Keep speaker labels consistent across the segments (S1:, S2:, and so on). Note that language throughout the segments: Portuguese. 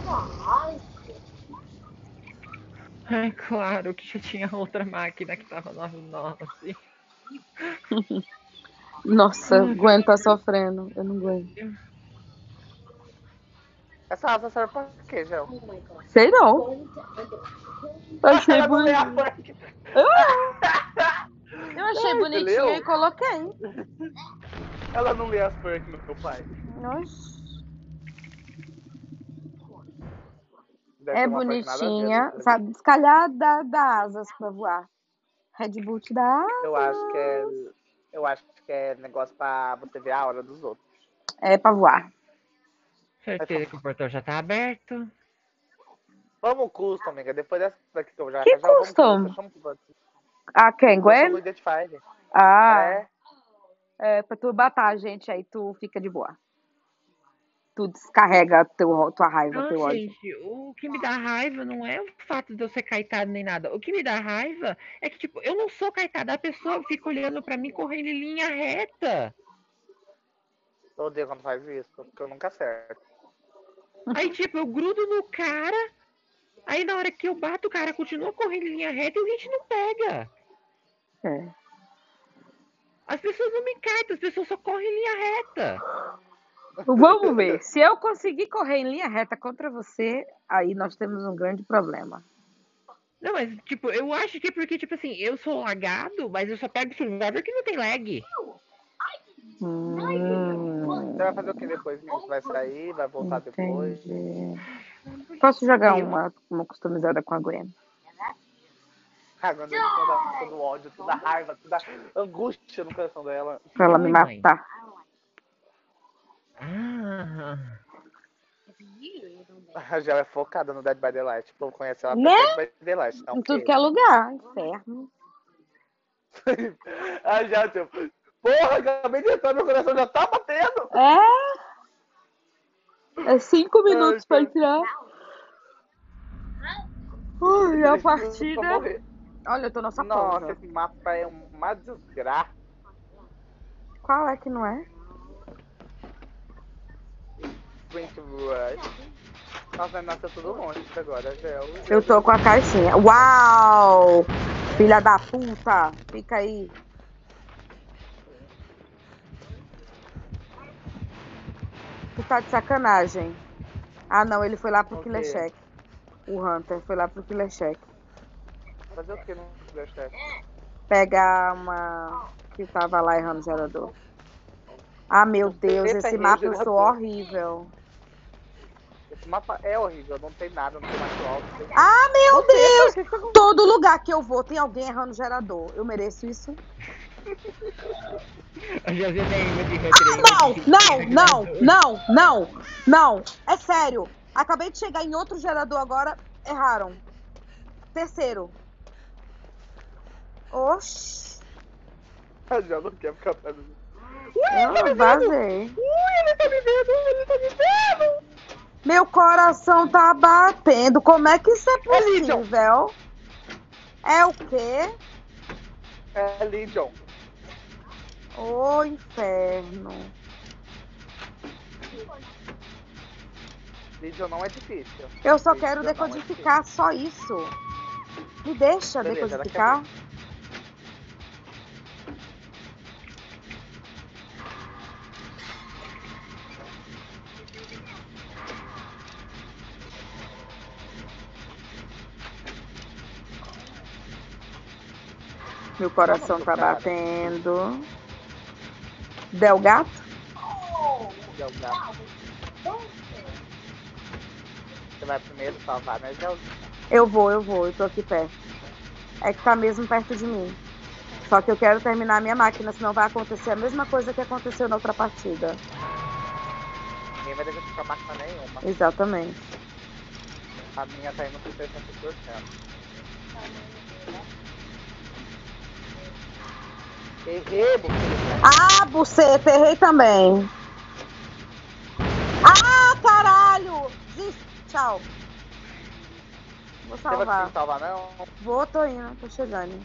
S1: Ai, claro que já tinha outra máquina que tava 99.
S2: Nossa, Gwen tá sofrendo. Eu não aguento.
S3: Essa asa serve pra quê, Gel?
S2: Sei não. Achei
S3: Ela não lê a
S2: bonitinho.
S3: punk.
S2: Eu achei
S3: Ai, você
S2: bonitinho e
S3: leu?
S2: coloquei.
S3: Ela não lê as perks, meu pai.
S2: Nossa.
S3: Deve
S2: É
S3: ter uma perk nada a ver.
S2: bonitinha. Sabe, se calhar dá asas pra voar. Red Bull te dá
S3: Eu acho que é.
S2: asas.
S3: Eu acho que é negócio pra você ver a hora dos outros.
S2: É pra voar.
S1: Certeza que o portão já tá aberto.
S3: Vamos custom, amiga. Depois dessa daqui que eu já
S2: Que
S3: já vamos custom.
S2: custom?
S3: Chama o
S2: Ah, quem?
S3: custom
S2: Gwen?
S3: do Identify.
S2: Ah,
S3: É.
S2: pra tu matar a gente, aí tu fica de boa. Tu descarrega tua raiva,
S1: Não,
S2: teu ódio.
S1: gente, o que me dá raiva não é o fato de eu ser caetada nem nada. O que me dá raiva é que, tipo, eu não sou caetada, a pessoa fica olhando pra mim correndo em linha reta.
S3: Eu odeio quando faz isso, porque eu nunca acerto.
S1: Aí, tipo, eu grudo no cara, aí na hora que eu bato, o cara continua correndo em linha reta e a gente não pega.
S2: É.
S1: As pessoas não me caetam, as pessoas só correm em linha reta.
S2: Vamos ver. Se eu conseguir correr em linha reta contra você, aí nós temos um grande problema.
S1: Não, mas, tipo, eu acho que é porque, tipo assim, eu sou lagado, mas eu só pego survivor que não tem lag.
S3: Você vai fazer o que depois? Você vai sair, vai voltar depois?
S2: Entendi. Posso jogar
S1: Aí eu,
S2: uma customizada com a Gwen?
S3: Cagando em cima da todo ódio, toda raiva, toda angústia no coração dela.
S2: Pra ela me
S1: oi, mãe.
S2: matar.
S1: Ah,
S3: A Gel é focada no Dead by Daylight. O povo conhece ela
S2: Né?
S3: pelo Dead by Daylight, não
S2: Em tudo
S3: porque.
S2: que é lugar. Inferno.
S3: A Gel, tipo, porra, acabei de entrar, meu coração já tá batendo.
S2: É 5
S3: Ai,
S2: minutos pra
S3: cara,
S2: entrar. E a
S3: 3 minutos pra
S2: partida.
S3: morrer.
S2: Olha, eu tô nessa
S3: Nossa,
S2: porra.
S3: esse mapa é uma desgraça.
S2: Qual é que não é?
S3: Sprint Rush. Nossa, nasceu tudo longe agora, Gel.
S2: Eu tô com a caixinha. Uau! Filha da puta! Fica aí. Tu tá de sacanagem. Ah, não, ele foi lá pro
S3: O
S2: Killer
S3: quê?
S2: Shack. O Hunter foi lá pro Killer Shack.
S3: Fazer o que no Killer Shack?
S2: Pegar uma que tava lá errando o gerador. Ah, meu Deus,
S3: Eita,
S2: esse
S3: errei o
S2: mapa eu sou
S3: gerador.
S2: horrível.
S3: Esse mapa é horrível, não tem nada, não tem mais alto. Tem...
S2: Ah, meu
S3: Você, cara,
S2: Deus!
S3: que tá...
S2: Todo lugar que eu vou tem alguém errando o gerador. Eu mereço isso?
S1: eu já vi nenhuma de
S2: Não. É sério. Acabei de chegar em outro gerador agora. Erraram. Terceiro. Oxi.
S3: A Gel não quer ficar perto de mim.
S2: Eu vazei.
S3: Ele tá me vendo, ele tá me vendo.
S2: Meu coração tá batendo. Como é que isso é
S3: Legion.
S2: possível? É o quê?
S3: É Legion.
S2: Ô, inferno.
S3: Legion não é difícil.
S2: Eu só
S3: Legion
S2: quero
S3: não é
S2: decodificar, só isso. Me deixa
S3: Beleza,
S2: decodificar. Meu coração tá batendo. Del gato?
S3: Você vai primeiro salvar, né, Gelzinha?
S2: Eu vou. Eu tô aqui perto. É que tá mesmo perto de mim. Só que eu quero terminar a minha máquina, senão vai acontecer a mesma coisa que aconteceu na outra partida.
S3: Ninguém vai deixar ficar máquina nenhuma.
S2: Exatamente.
S3: A minha tá indo com 60%. Errei, buceta.
S2: Ah, buceta, errei também. Ah, caralho! Tchau. Vou
S3: Você vai
S2: salvar.
S3: conseguir salvar, não?
S2: Vou, tô indo, tô chegando.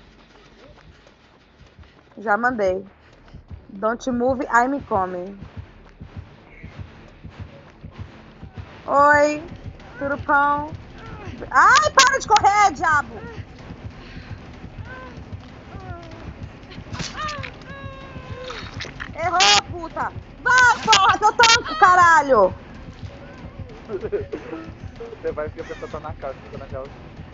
S2: Já mandei. Don't move, I'm coming. Oi. Surupão. Ai, para de correr, diabo! Errou, puta! Vai, porra, que eu tanco, caralho!
S3: Depois que a pessoa tá na casa, fica na casa.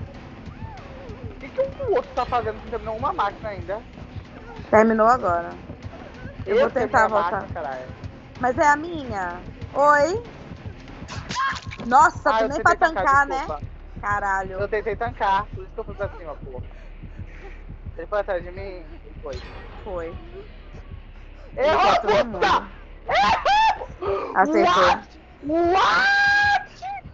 S3: O que o outro tá fazendo que terminou uma máquina ainda?
S2: Terminou agora. Eu vou
S3: terminei
S2: tentar
S3: a
S2: voltar.
S3: máquina, caralho.
S2: Mas é a minha. Oi? Nossa, tu
S3: eu
S2: nem
S3: tentei
S2: pra tancar, né?
S3: desculpa.
S2: Caralho.
S3: Eu tentei tancar, por isso que eu fui pra cima, porra. Ele foi atrás de mim? Ele foi.
S2: Foi.
S3: Errou,
S2: todo
S3: puta!
S2: mundo.
S3: Errou!
S2: Acertou.
S3: What?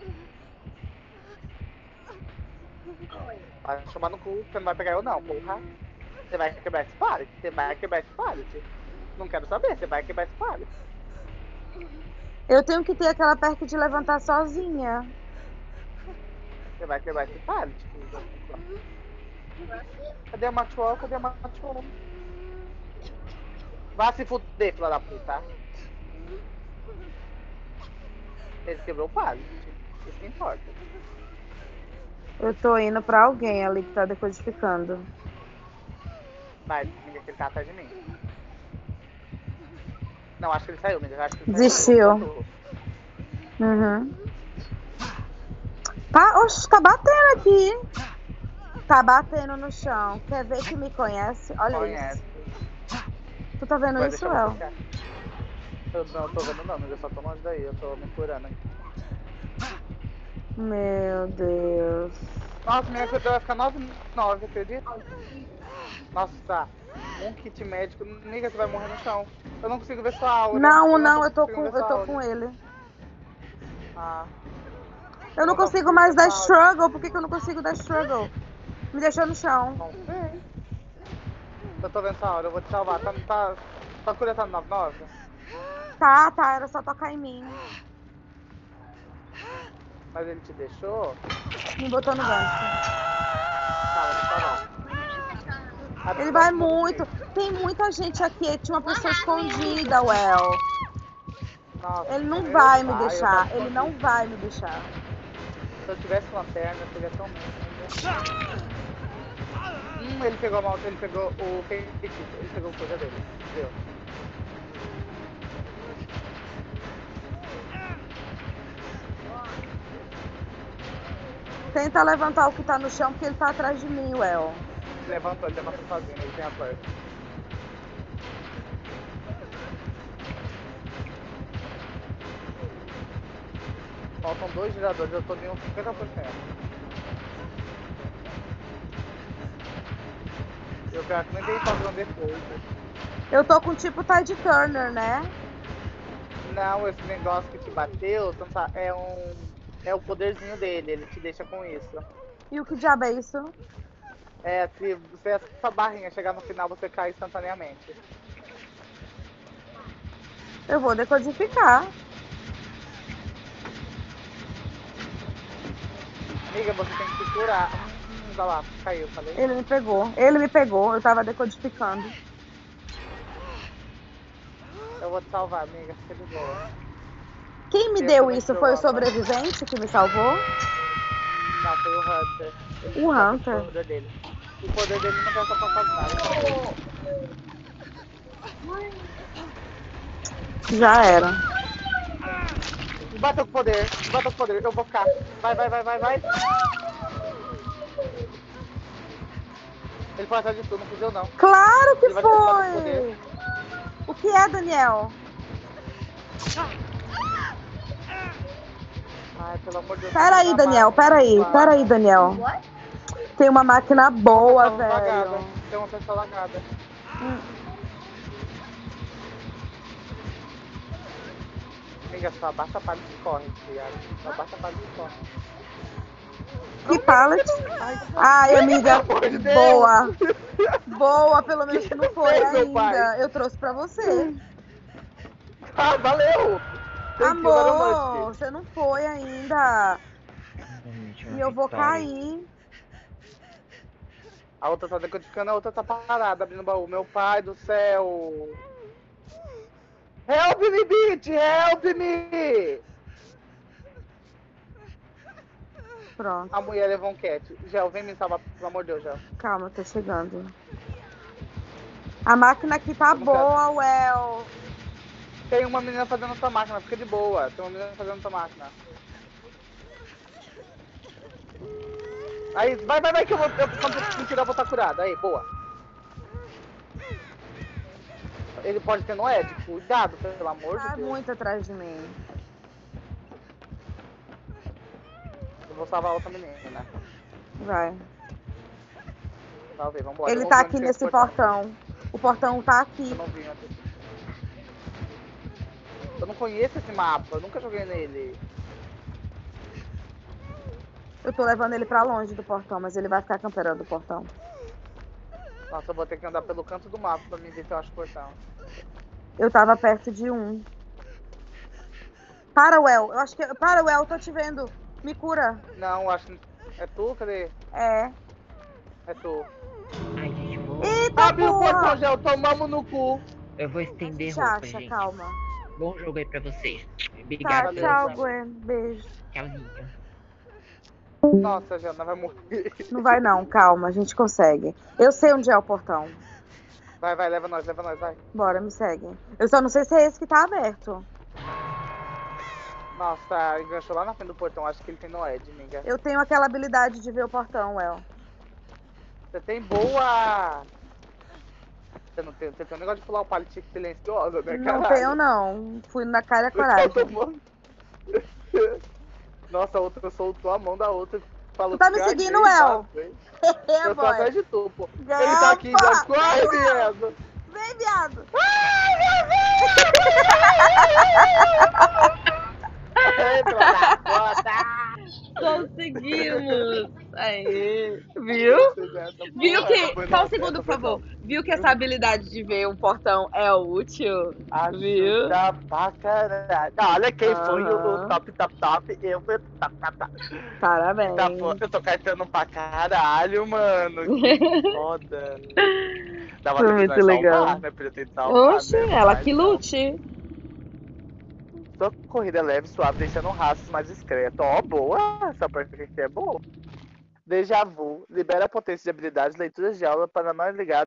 S3: Vai tomar no cu, você não vai pegar eu não, porra. Você vai quebrar esse pallet? Você vai quebrar esse pallet? Não quero saber, você vai quebrar esse pallet.
S2: Eu tenho que ter aquela perca de levantar sozinha.
S3: Você vai quebrar esse pallet, filha. Cadê a Matual? Cadê a Matual? Vai se fuder, filha da puta. Ele quebrou o pallet. Isso que importa.
S2: Eu tô indo pra alguém ali que tá decodificando.
S3: Vai, amiga, que ele tá atrás de mim. Não, acho que ele saiu, amiga. Acho que ele
S2: Desistiu.
S3: saiu.
S2: Uhum. Oxe, tá batendo aqui. Tá batendo no chão. Quer ver que me conhece? Olha
S3: Conhece.
S2: isso. Tu tá vendo
S3: Vai
S2: isso,
S3: deixar
S2: El?
S3: você ficar. Eu não tô vendo não, mas eu só tô longe daí. Eu tô me curando aqui.
S2: Meu Deus.
S3: Nossa, minha cura vai ficar 9,9, acredita? Nossa, um kit médico. Amiga, você vai morrer no chão. Eu não consigo ver sua aura.
S2: Não, eu tô
S3: conseguindo ver sua aura.
S2: com ele.
S3: Ah,
S2: Eu não
S3: tô
S2: consigo
S3: conseguindo
S2: mais
S3: ver
S2: dar
S3: sua aura.
S2: struggle. Por que eu não consigo dar struggle? Me deixou no chão.
S3: Não sei. Eu tô vendo sua aura, eu vou te salvar. Sua cura tá no 9,9?
S2: Tá, era só tocar em mim.
S3: Mas ele te deixou?
S2: Me botou no gancho.
S3: Tá, vou te salvar.
S2: Ele vai muito. Tem muita gente aqui. Tinha uma pessoa escondida, Well.
S3: Nossa,
S2: Ele não
S3: eu
S2: vai me
S3: eu
S2: deixar.
S3: tava
S2: Ele
S3: escondido.
S2: não vai me deixar.
S3: Se eu tivesse lanterna, seria tão bom. Ele pegou a moto, ele pegou o feitiço, ele pegou o coisa dele. Viu?
S2: Tenta levantar o que tá no chão, porque ele tá atrás de mim, Well.
S3: Ele levantou sozinho, ele tem a força. Faltam 2 giradores, eu tô em uns 50%. Eu quero que nem tem padrão depois.
S2: Eu tô com tipo Tide Turner, né?
S3: Não, esse negócio que te bateu, é o poderzinho dele, ele te deixa com isso.
S2: E o que diabo é isso?
S3: É, se essa barrinha chegar no final, você cai instantaneamente.
S2: Eu vou decodificar.
S3: Amiga, você tem que se curar. Olha lá, caiu, falei.
S2: Ele me pegou. Eu tava decodificando.
S3: Eu vou te salvar, amiga, fica de boa.
S2: Quem me deu isso? Foi o sobrevivente que me salvou?
S3: Não, foi o Hunter.
S2: O Hunter?
S3: O poder dele. O poder dele não quer só pra fazer nada.
S2: Já era.
S3: Bata com o poder, eu vou ficar. Vai. Ele foi atrás de tu, não fudeu não.
S2: Claro que
S3: Ele vai te bater com o
S2: foi!
S3: poder.
S2: O que é, Daniel?
S3: Ai, pelo amor de Deus.
S2: Peraí, Daniel, peraí, Daniel. Tem uma máquina boa, velho.
S3: Tem uma pessoa lagada. Amiga, só abaixa a palha e corre, viado. Só abaixa a palha e corre.
S2: Que pallet? Ai, amiga, boa. Boa, pelo menos que não foi ainda. Eu trouxe pra você.
S3: Ah, valeu!
S2: Amor, você não foi ainda. E eu vou cair.
S3: A outra tá decodificando, a outra tá parada, abrindo o baú. Meu pai do céu! Help me, bitch! Help me!
S2: Pronto.
S3: A mulher levou um cat. Gel, vem me salvar, pelo amor de Deus, Gel.
S2: Calma, tô chegando. A máquina aqui tá
S3: Eu não
S2: boa, Well.
S3: Tem uma menina fazendo tua máquina, fica de boa. Tem uma menina fazendo tua máquina. Aí, vai, que eu quando me tirar eu vou estar curado. Aí, boa. Ele pode ter Noed, cuidado, pelo amor
S2: Tá
S3: de Deus.
S2: muito atrás de mim.
S3: Eu vou salvar a outra menina.
S2: Vai.
S3: Salvei, vambora.
S2: Ele
S3: Eu não
S2: tá
S3: vi
S2: aqui
S3: onde
S2: nesse
S3: tinha esse
S2: portão. O portão tá aqui.
S3: Eu não vi antes. Eu não conheço esse mapa, eu nunca joguei nele.
S2: Eu tô levando ele pra longe do portão, mas ele vai ficar camperando o portão.
S3: Nossa, eu vou ter que andar pelo canto do mapa pra me ver se eu acho o portão.
S2: Eu tava perto de um. Para, Well. Eu acho que... Para, Well, eu tô te vendo. Me cura.
S3: Não, acho que... É tu? Cadê?
S2: É.
S3: É tu.
S1: Ai, gente,
S2: Eita,
S3: Abre o portão,
S2: porra!
S3: Gel, tomamos no cu.
S1: eu vou estender
S2: Gente,
S1: roupa,
S2: acha,
S1: gente.
S2: calma.
S1: Bom jogo aí pra vocês.
S2: Tá,
S1: Obrigado
S3: valeu,
S2: tchau,
S3: Gel.
S2: Gwen. Beijo.
S1: Tchauzinho.
S3: Nossa, Gel, não vai morrer.
S2: Não vai não, calma, a gente consegue. Eu sei onde é o portão.
S3: Vai, leva nós, vai.
S2: Bora, me segue. Eu só não sei se é esse que tá aberto.
S3: Nossa, enganchou lá na frente do portão, acho que ele tem Noed, amiga.
S2: Eu tenho aquela habilidade de ver o portão, Well.
S3: Você tem boa... Você tem um negócio de pular o pallet silenciosa, né,
S2: Não
S3: caralho?
S2: tenho, não. Fui na cara e
S3: Eu tô
S2: coragem.
S3: tomando- Nossa, a outra soltou a mão da outra. Falou
S2: Tu tá
S3: que
S2: me seguindo,
S3: ganhei,
S2: El?
S3: tá, velho.
S2: É,
S3: Eu tô
S2: boy.
S3: atrás de tu, pô.
S2: Gampa!
S3: Ele tá aqui, já corre,
S2: Vem, El!
S3: viado.
S2: Vem, viado!
S3: Ei, filha da puta.
S4: Conseguimos! Aí, viu? Viu que. Só um segundo, por favor. Viu que essa habilidade de ver um portão é útil? Viu?
S3: Ajuda pra caralho. Ah, olha quem foi o
S2: Aham.
S3: top. Eu fui o top.
S2: Parabéns.
S3: Tá, pô, eu tô cartando pra caralho, mano. Que foda. Dava
S2: Foi
S3: tempo de
S2: muito
S3: nós
S2: legal.
S3: salvar, né? Podia ter salvado,
S4: Oxe,
S3: né?
S4: ela
S3: Mas
S4: que
S3: não.
S4: lute.
S3: Só corrida leve, suave, deixando rastros mais discreto. Ó, boa! Essa parte aqui é boa. Déjà vu. Libera a potência de habilidades, leituras de aula para mais ligados.